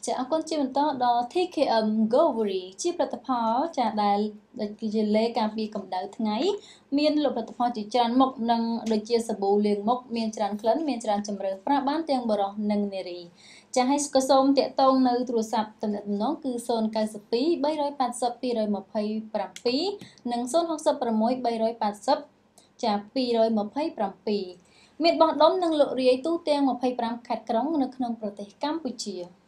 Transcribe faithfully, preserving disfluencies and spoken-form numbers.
ចាអរគុណជាបន្តដល់ ที เค เอ็ม Govery ជាផលិតផលចាដែលគឺជាលេការពារកម្ដៅថ្ងៃមានលក់ផលិតផលជាច្រើនមុខនិងដូចជាសាប៊ូលាងមុខមានច្រើនក្លិនមានច្រើនជម្រើសប្រើបានទាំងបុរសនិងនារីចាហើយក៏សូមតាក់ទងនៅទូរស័ព្ទទំនាក់ទំនងគឺศูนย์ เก้า สอง สาม แปด ศูนย์ สอง เจ็ด สอง เจ็ด និង ศูนย์ หก หก หก สาม แปด ศูนย์ ចាtwo 2 7មានបោះដុំនិងលក់រាយទូទាំងยี่สิบห้าខេត្តក្រុងនៅក្នុងប្រទេសកម្ពុជា